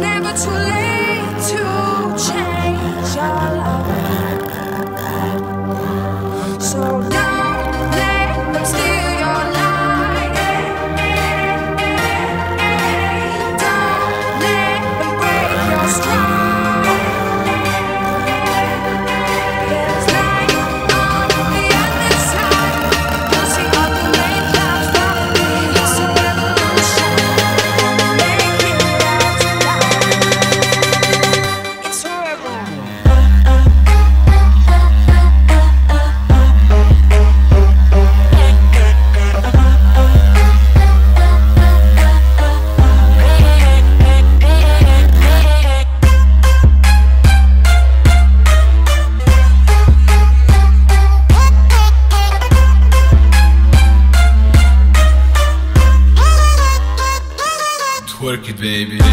never too late to change your life. So don't let them steal your light. Don't let them break your stride. There's light on the other side. You'll see all the rain clouds falling. It's a revolution. Make it last tonight. It's forever. Twerk it, baby.